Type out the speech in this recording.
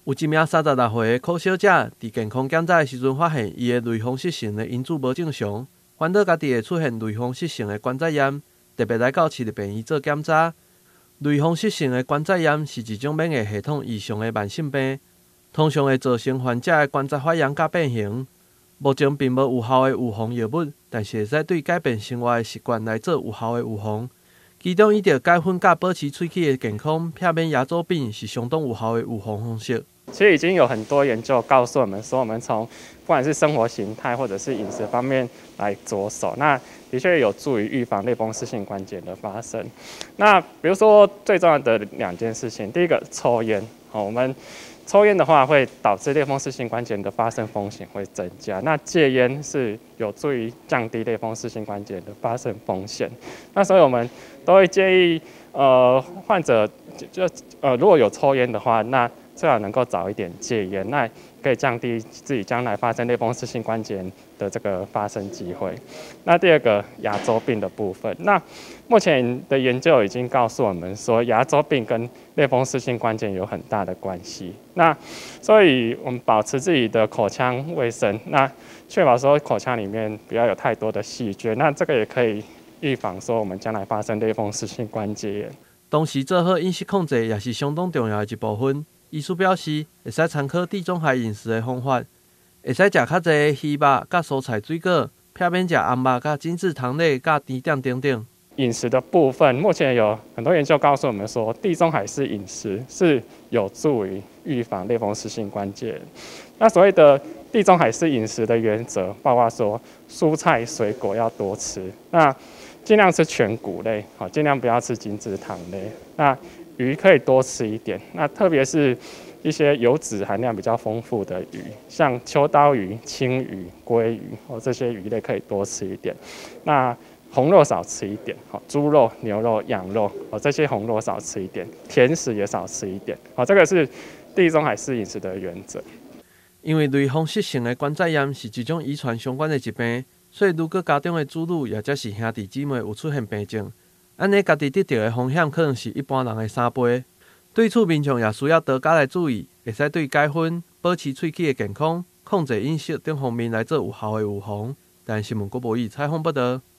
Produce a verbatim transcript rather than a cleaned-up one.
有一名三十六岁的柯小姐伫健康检查的时阵，发现伊的类风湿性的因子无正常，烦恼家己会出现类风湿性的关节炎，特别来到市立病院做检查。类风湿性的关节炎是一种免疫系统异常的慢性病，通常会造成患者的关节发炎甲变形。目前并无有效的预防药物，但是会使对改变生活的习惯来做有效的预防。其中，伊着改粉甲保持喙齿的健康，避免牙周病是相当有效的预防方式。 其实已经有很多研究告诉我们说，我们从不管是生活形态或者是饮食方面来着手，那的确有助于预防类风湿性关节的发生。那比如说最重要的两件事情，第一个抽烟，好，我们抽烟的话会导致类风湿性关节的发生风险会增加。那戒烟是有助于降低类风湿性关节的发生风险。那所以我们都会建议，呃，患者就呃如果有抽烟的话，那最好能够早一点戒烟，那可以降低自己将来发生类风湿性关节的这个发生机会。那第二个牙周病的部分，那目前的研究已经告诉我们说，牙周病跟类风湿性关节有很大的关系。那所以我们保持自己的口腔卫生，那确保说口腔里面不要有太多的细菌，那这个也可以预防说我们将来发生类风湿性关节炎。 同时，做好饮食控制也是相当重要的一部分。医师表示，会使参考地中海饮食的方法，会使食较侪鱼肉、甲蔬菜水果，避免食红肉、甲精致糖类、甲甜点等等。 饮食的部分，目前有很多研究告诉我们说，地中海式饮食是有助于预防类风湿性关节。那所谓的地中海式饮食的原则，包括说蔬菜水果要多吃，那尽量吃全谷类，好，尽量不要吃精致糖类。那鱼可以多吃一点，那特别是一些油脂含量比较丰富的鱼，像秋刀鱼、青鱼、鲑鱼，哦，这些鱼类可以多吃一点。那红肉少吃一点，好，猪肉、牛肉、羊肉，哦，这些红肉少吃一点，甜食也少吃一点，好，这个是地中海式饮食的原则。 因为类风湿性的关节炎是一种遗传相关的疾病，所以如果家中的子女也或是兄弟姊妹有出现病症，安尼家己得到的风险可能是一般人的三倍。对此，民众也需要多加来注意，会使对改粉、保持喙齿的健康、控制饮食等方面来做有效的预防。但新闻国无以采访报道。